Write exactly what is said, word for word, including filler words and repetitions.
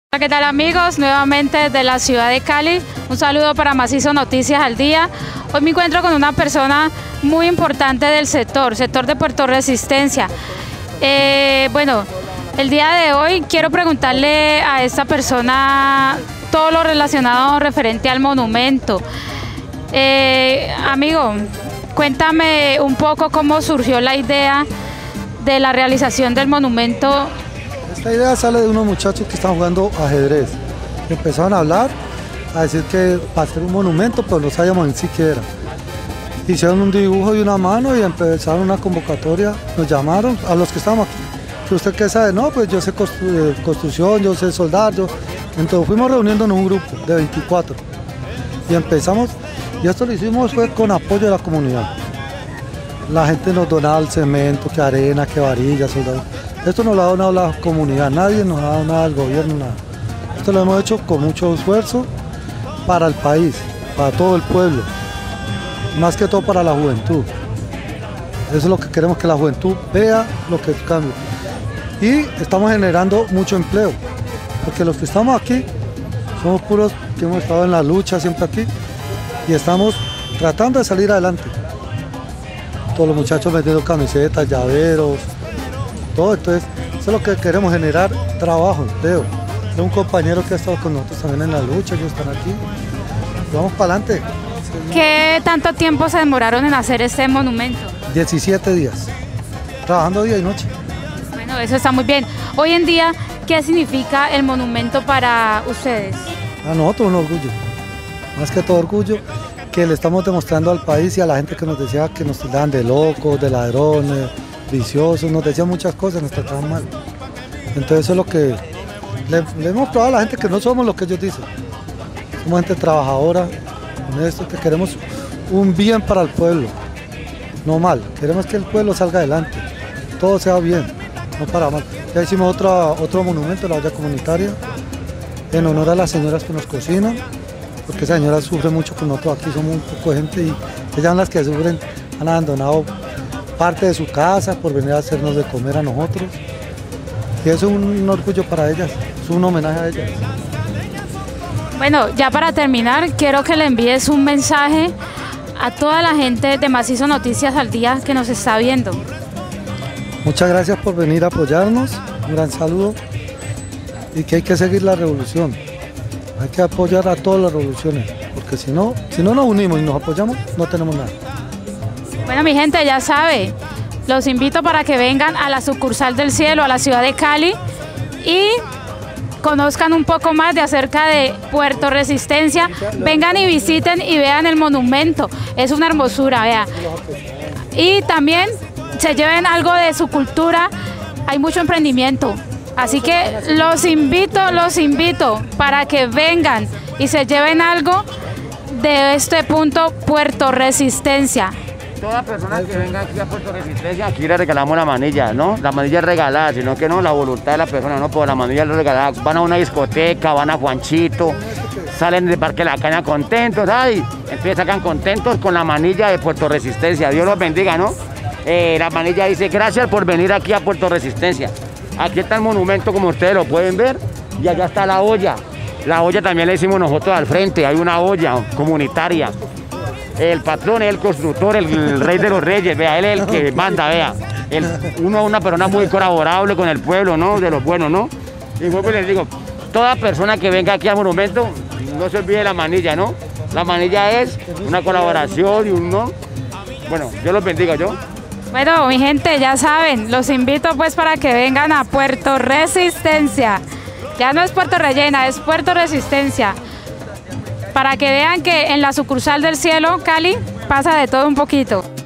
Hola, ¿qué tal amigos? Nuevamente de la ciudad de Cali, un saludo para Macizo Noticias al Día. Hoy me encuentro con una persona muy importante del sector, sector de Puerto Resistencia. Eh, bueno, el día de hoy quiero preguntarle a esta persona todo lo relacionado referente al monumento. Eh, amigo, cuéntame un poco cómo surgió la idea de la realización del monumento. Esta idea sale de unos muchachos que están jugando ajedrez. Empezaron a hablar, a decir que para hacer un monumento, pues no sabíamos en sí qué era. Hicieron un dibujo de una mano y empezaron una convocatoria. Nos llamaron a los que estábamos aquí. ¿Que usted qué sabe? No, pues yo sé constru construcción, yo sé soldar. Yo... Entonces fuimos reuniéndonos en un grupo de veinticuatro. Y empezamos, y esto lo hicimos fue con apoyo de la comunidad. La gente nos donaba el cemento, que arena, que varillas, soldados. Esto nos lo ha donado la comunidad, nadie nos ha dado nada al gobierno, nada. Esto lo hemos hecho con mucho esfuerzo para el país, para todo el pueblo, más que todo para la juventud. Eso es lo que queremos, que la juventud vea lo que cambia. Y estamos generando mucho empleo, porque los que estamos aquí somos puros que hemos estado en la lucha siempre aquí y estamos tratando de salir adelante. Todos los muchachos vendiendo camisetas, llaveros, todo. Entonces, eso es lo que queremos, generar trabajo, empleo. Tengo un compañero que ha estado con nosotros también en la lucha, ellos están aquí. Vamos para adelante. ¿Qué tanto tiempo se demoraron en hacer este monumento? diecisiete días, trabajando día y noche. Bueno, eso está muy bien. Hoy en día, ¿qué significa el monumento para ustedes? A nosotros un orgullo, más que todo orgullo, que le estamos demostrando al país y a la gente que nos decía que nos tildaban de locos, de ladrones, viciosos, nos decían muchas cosas, nos trataban mal. Entonces eso es lo que le, le hemos probado a la gente, que no somos lo que ellos dicen. Somos gente trabajadora, honestos, que queremos un bien para el pueblo, no mal. Queremos que el pueblo salga adelante, todo sea bien, no para mal. Ya hicimos otra, otro monumento, la olla comunitaria, en honor a las señoras que nos cocinan, porque esas señoras sufren mucho con nosotros, aquí somos un poco de gente y ellas son las que sufren, han abandonado parte de su casa por venir a hacernos de comer a nosotros. Y eso es un orgullo para ellas, es un homenaje a ellas. Bueno, ya para terminar, quiero que le envíes un mensaje a toda la gente de Macizo Noticias al Día que nos está viendo. Muchas gracias por venir a apoyarnos, un gran saludo, y que hay que seguir la revolución. Hay que apoyar a todas las revoluciones, porque si no, si no nos unimos y nos apoyamos, no tenemos nada. Bueno, mi gente, ya sabe, los invito para que vengan a la sucursal del cielo, a la ciudad de Cali, y conozcan un poco más de acerca de Puerto Resistencia. Vengan y visiten y vean el monumento, es una hermosura, vea. Y también se lleven algo de su cultura, hay mucho emprendimiento. Así que los invito, los invito para que vengan y se lleven algo de este punto Puerto Resistencia. Toda persona que venga aquí a Puerto Resistencia, aquí le regalamos la manilla, ¿no? La manilla es regalada, sino que no, la voluntad de la persona, no, pues la manilla es regalada. Van a una discoteca, van a Juanchito, salen del Parque La Caña contentos, ay, entonces sacan contentos con la manilla de Puerto Resistencia. Dios los bendiga, ¿no? Eh, la manilla dice, gracias por venir aquí a Puerto Resistencia. Aquí está el monumento, como ustedes lo pueden ver, y allá está la olla. La olla también la hicimos nosotros al frente, hay una olla comunitaria. El patrón es el constructor, el, el rey de los reyes, vea, él es el que manda, vea. El, uno es una persona muy colaborable con el pueblo, ¿no? De los buenos, ¿no? Y luego les digo, toda persona que venga aquí al monumento, no se olvide la manilla, ¿no? La manilla es una colaboración y un, ¿no? Bueno, Dios los bendiga, ¿yo? Bueno, mi gente, ya saben, los invito pues para que vengan a Puerto Resistencia. Ya no es Puerto Rellena, es Puerto Resistencia. Para que vean que en la sucursal del cielo, Cali, pasa de todo un poquito.